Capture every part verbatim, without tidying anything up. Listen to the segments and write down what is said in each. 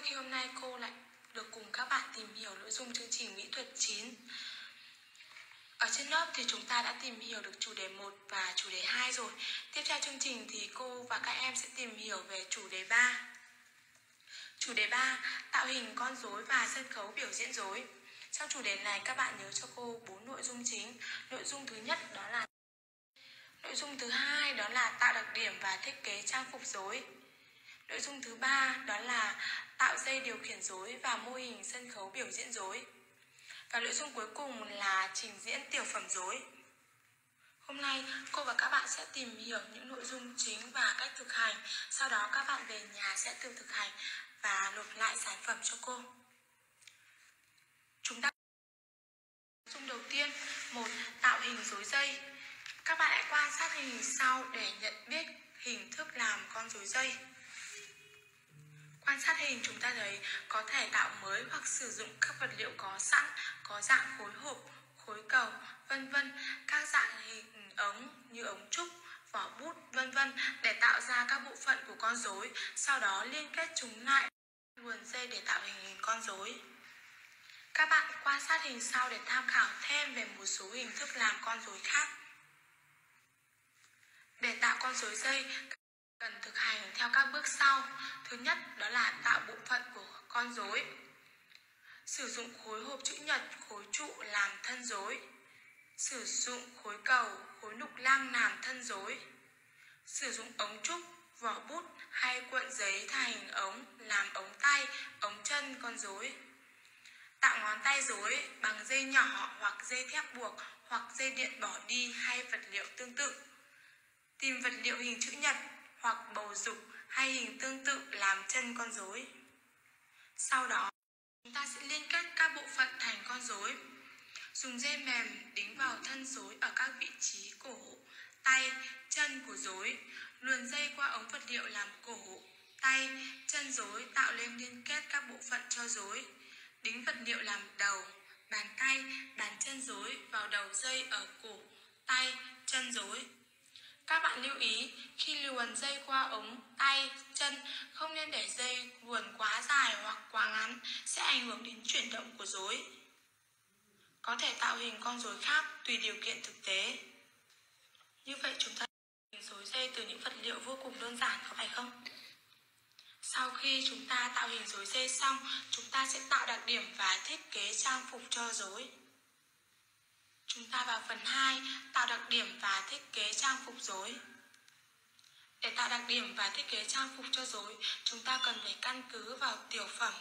khi hôm nay cô lại được cùng các bạn tìm hiểu nội dung chương trình mỹ thuật chín. Ở trên lớp thì chúng ta đã tìm hiểu được chủ đề một và chủ đề hai rồi. Tiếp theo chương trình thì cô và các em sẽ tìm hiểu về chủ đề ba. Chủ đề ba, tạo hình con rối và sân khấu biểu diễn rối. Trong chủ đề này các bạn nhớ cho cô bốn nội dung chính. Nội dung thứ nhất đó là Nội dung thứ hai đó là tạo đặc điểm và thiết kế trang phục rối. Nội dung thứ ba đó là tạo dây điều khiển rối và mô hình sân khấu biểu diễn rối. Và nội dung cuối cùng là trình diễn tiểu phẩm rối. Hôm nay cô và các bạn sẽ tìm hiểu những nội dung chính và cách thực hành. Sau đó các bạn về nhà sẽ tự thực hành và nộp lại sản phẩm cho cô. Chúng ta nội dung đầu tiên, một, tạo hình rối dây. Các bạn hãy quan sát hình sau để nhận biết hình thức làm con rối dây. Quan sát hình chúng ta thấy có thể tạo mới hoặc sử dụng các vật liệu có sẵn, có dạng khối hộp, khối cầu, vân vân, các dạng hình ống như ống trúc, vỏ bút, vân vân để tạo ra các bộ phận của con rối, sau đó liên kết chúng lại luồn dây để tạo hình hình con rối. Các bạn quan sát hình sau để tham khảo thêm về một số hình thức làm con rối khác. Để tạo con rối dây cần thực hành theo các bước sau. Thứ nhất đó là tạo bộ phận của con rối. Sử dụng khối hộp chữ nhật, khối trụ làm thân rối. Sử dụng khối cầu, khối lục lăng làm thân rối. Sử dụng ống trúc, vỏ bút hay cuộn giấy thành ống làm ống tay, ống chân con rối. Tạo ngón tay rối bằng dây nhỏ hoặc dây thép buộc hoặc dây điện bỏ đi hay vật liệu tương tự. Tìm vật liệu hình chữ nhật hoặc bầu dục hay hình tương tự làm chân con rối. Sau đó, chúng ta sẽ liên kết các bộ phận thành con rối. Dùng dây mềm đính vào thân rối ở các vị trí cổ, tay, chân của rối. Luồn dây qua ống vật liệu làm cổ, tay, chân rối tạo lên liên kết các bộ phận cho rối. Đính vật liệu làm đầu, bàn tay, bàn chân rối vào đầu dây ở cổ, tay, chân rối. Các bạn lưu ý, khi luồn dây qua ống, tay, chân không nên để dây luồn quá dài hoặc quá ngắn, sẽ ảnh hưởng đến chuyển động của rối. Có thể tạo hình con rối khác tùy điều kiện thực tế. Như vậy chúng ta tạo hình rối dây từ những vật liệu vô cùng đơn giản, có phải không? Sau khi chúng ta tạo hình rối dây xong, chúng ta sẽ tạo đặc điểm và thiết kế trang phục cho rối. Chúng ta vào phần hai, tạo đặc điểm và thiết kế trang phục rối. Để tạo đặc điểm và thiết kế trang phục cho rối, chúng ta cần phải căn cứ vào tiểu phẩm.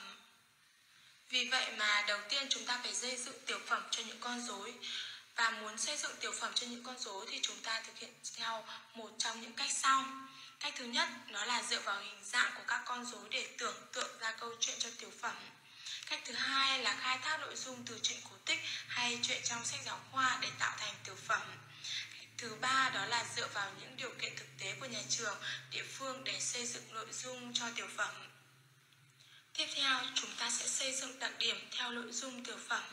Vì vậy mà đầu tiên chúng ta phải xây dựng tiểu phẩm cho những con rối. Và muốn xây dựng tiểu phẩm cho những con rối thì chúng ta thực hiện theo một trong những cách sau. Cách thứ nhất, đó là dựa vào hình dạng của các con rối để tưởng tượng ra câu chuyện cho tiểu phẩm. Cách thứ hai là khai thác nội dung từ truyện cổ tích hay truyện trong sách giáo khoa để tạo thành tiểu phẩm. Cách thứ ba đó là dựa vào những điều kiện thực tế của nhà trường, địa phương để xây dựng nội dung cho tiểu phẩm. Tiếp theo, chúng ta sẽ xây dựng đặc điểm theo nội dung tiểu phẩm.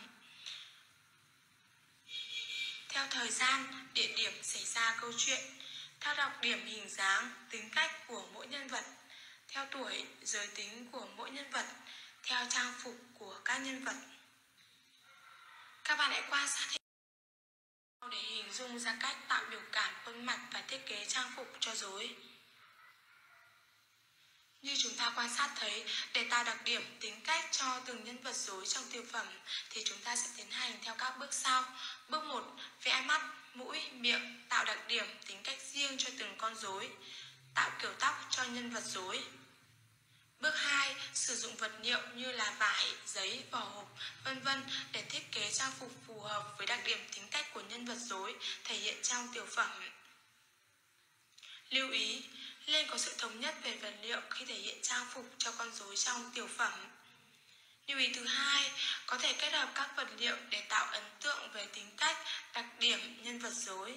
Theo thời gian, địa điểm xảy ra câu chuyện, theo đặc điểm hình dáng, tính cách của mỗi nhân vật, theo tuổi, giới tính của mỗi nhân vật, theo trang phục của các nhân vật. Các bạn hãy quan sát hình để hình dung ra cách tạo biểu cảm khuôn mặt và thiết kế trang phục cho rối. Như chúng ta quan sát thấy, để tạo đặc điểm tính cách cho từng nhân vật rối trong tiểu phẩm thì chúng ta sẽ tiến hành theo các bước sau. Bước một, vẽ mắt, mũi, miệng, tạo đặc điểm tính cách riêng cho từng con rối, tạo kiểu tóc cho nhân vật rối. Bước hai, sử dụng vật liệu như là vải, giấy, vỏ hộp, vân vân để thiết kế trang phục phù hợp với đặc điểm tính cách của nhân vật rối thể hiện trong tiểu phẩm. Lưu ý, nên có sự thống nhất về vật liệu khi thể hiện trang phục cho con rối trong tiểu phẩm. Lưu ý thứ hai, có thể kết hợp các vật liệu để tạo ấn tượng về tính cách, đặc điểm nhân vật rối.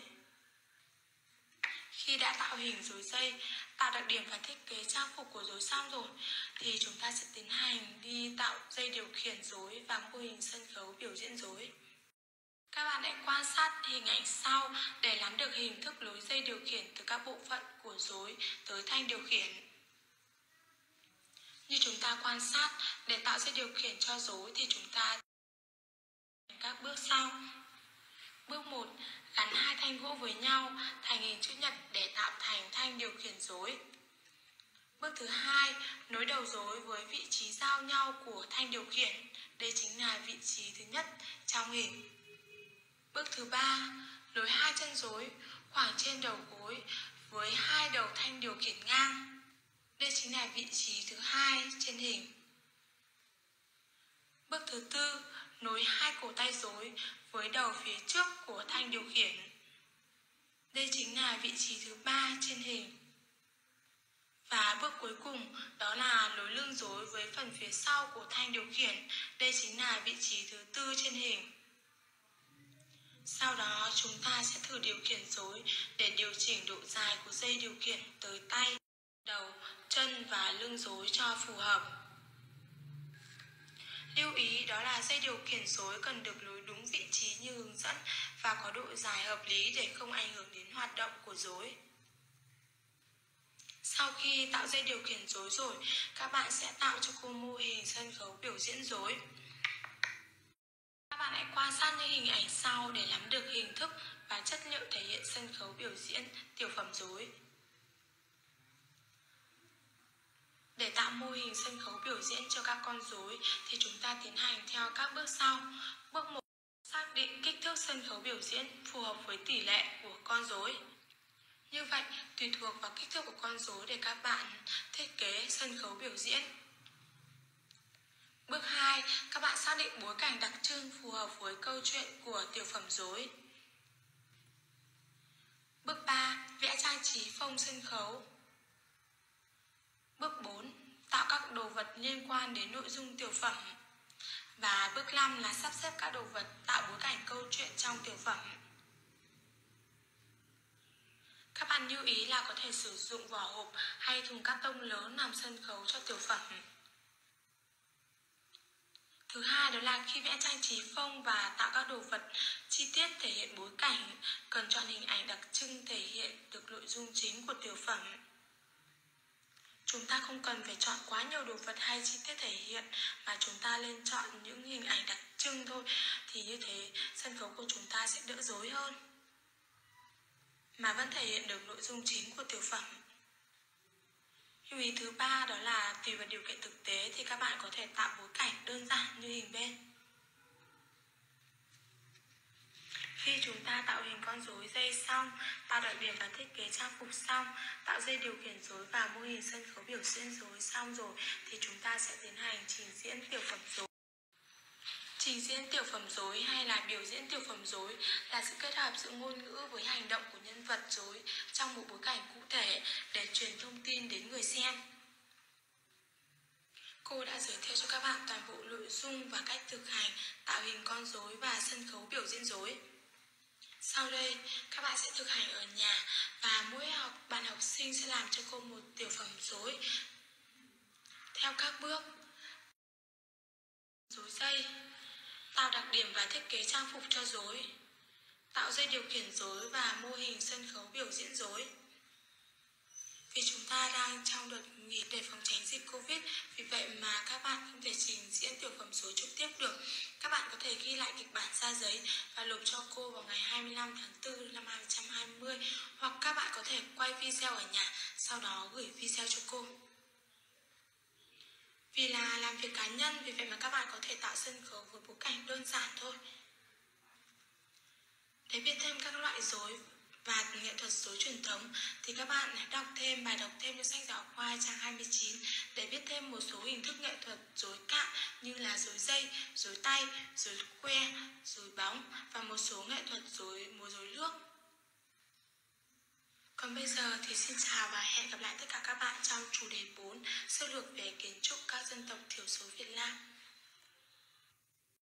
Khi đã tạo hình rối dây, tạo đặc điểm và thiết kế trang phục của rối xong rồi thì chúng ta sẽ tiến hành đi tạo dây điều khiển rối và mô hình sân khấu biểu diễn rối. Các bạn hãy quan sát hình ảnh sau để nắm được hình thức nối dây điều khiển từ các bộ phận của rối tới thanh điều khiển. Như chúng ta quan sát, để tạo ra điều khiển cho rối thì chúng ta các bước sau. Bước một, gắn hai thanh gỗ với nhau thành hình chữ nhật để tạo thành thanh điều khiển rối. Bước thứ hai, nối đầu rối với vị trí giao nhau của thanh điều khiển. Đây chính là vị trí thứ nhất trong hình. Bước thứ ba, nối hai chân rối khoảng trên đầu gối với hai đầu thanh điều khiển ngang. Đây chính là vị trí thứ hai trên hình. Bước thứ tư, nối hai cổ tay rối với đầu phía trước của thanh điều khiển. Đây chính là vị trí thứ ba trên hình. Và bước cuối cùng đó là nối lưng rối với phần phía sau của thanh điều khiển. Đây chính là vị trí thứ tư trên hình. Sau đó chúng ta sẽ thử điều khiển rối để điều chỉnh độ dài của dây điều khiển tới tay, đầu, chân và lưng rối cho phù hợp. Lưu ý đó là dây điều khiển rối cần được nối đúng vị trí như hướng dẫn và có độ dài hợp lý để không ảnh hưởng đến hoạt động của rối. Sau khi tạo dây điều khiển rối rồi, các bạn sẽ tạo cho cô mô hình sân khấu biểu diễn rối. Các bạn hãy quan sát những hình ảnh sau để nắm được hình thức và chất liệu thể hiện sân khấu biểu diễn tiểu phẩm rối. Để tạo mô hình sân khấu biểu diễn cho các con rối thì chúng ta tiến hành theo các bước sau. Bước một, xác định kích thước sân khấu biểu diễn phù hợp với tỷ lệ của con rối. Như vậy, tùy thuộc vào kích thước của con rối để các bạn thiết kế sân khấu biểu diễn. Bước hai, các bạn xác định bối cảnh đặc trưng phù hợp với câu chuyện của tiểu phẩm rối. Bước ba, vẽ trang trí phông sân khấu. Bước bốn, tạo các đồ vật liên quan đến nội dung tiểu phẩm. Và bước năm là sắp xếp các đồ vật tạo bối cảnh câu chuyện trong tiểu phẩm. Các bạn lưu ý là có thể sử dụng vỏ hộp hay thùng cát tông lớn làm sân khấu cho tiểu phẩm. Thứ hai đó là khi vẽ trang trí phông và tạo các đồ vật chi tiết thể hiện bối cảnh, cần chọn hình ảnh đặc trưng thể hiện được nội dung chính của tiểu phẩm. Chúng ta không cần phải chọn quá nhiều đồ vật hay chi tiết thể hiện, mà chúng ta nên chọn những hình ảnh đặc trưng thôi. Thì như thế sân khấu của chúng ta sẽ đỡ rối hơn, mà vẫn thể hiện được nội dung chính của tiểu phẩm. Lưu ý thứ ba đó là tùy vào điều kiện thực tế thì các bạn có thể tạo bối cảnh đơn giản như hình bên. Khi chúng ta tạo hình con rối dây xong, tạo đặc điểm và thiết kế trang phục xong, tạo dây điều khiển rối và mô hình sân khấu biểu diễn rối xong rồi thì chúng ta sẽ tiến hành trình diễn tiểu phẩm rối. Trình diễn tiểu phẩm rối hay là biểu diễn tiểu phẩm rối là sự kết hợp giữa ngôn ngữ với hành động của nhân vật rối trong một bối cảnh cụ thể để truyền thông tin đến người xem. Cô đã giới thiệu cho các bạn toàn bộ nội dung và cách thực hành tạo hình con rối và sân khấu biểu diễn rối. Sau đây, các bạn sẽ thực hành ở nhà và mỗi học bạn học sinh sẽ làm cho cô một tiểu phẩm rối theo các bước. Rối dây, tạo đặc điểm và thiết kế trang phục cho rối, tạo dây điều khiển rối và mô hình sân khấu biểu diễn rối. Vì chúng ta đang trong đợt nghỉ để phòng tránh dịch Covid, vì vậy mà các bạn không thể trình diễn tiểu phẩm rối trực tiếp được. Các bạn có thể ghi lại kịch bản ra giấy và nộp cho cô vào ngày hai mươi lăm tháng tư năm hai nghìn không trăm hai mươi, hoặc các bạn có thể quay video ở nhà, sau đó gửi video cho cô. Vì là làm việc cá nhân, vì vậy mà các bạn có thể tạo sân khấu với bối cảnh đơn giản thôi. Để biết thêm các loại rối và nghệ thuật rối truyền thống thì các bạn hãy đọc thêm bài đọc thêm trong sách giáo khoa trang hai mươi chín để biết thêm một số hình thức nghệ thuật rối cạn như là rối dây, rối tay, rối que, rối bóng và một số nghệ thuật rối múa rối nước. Còn bây giờ thì xin chào và hẹn gặp lại tất cả các bạn trong chủ đề bốn, sơ lược về kiến trúc các dân tộc thiểu số Việt Nam.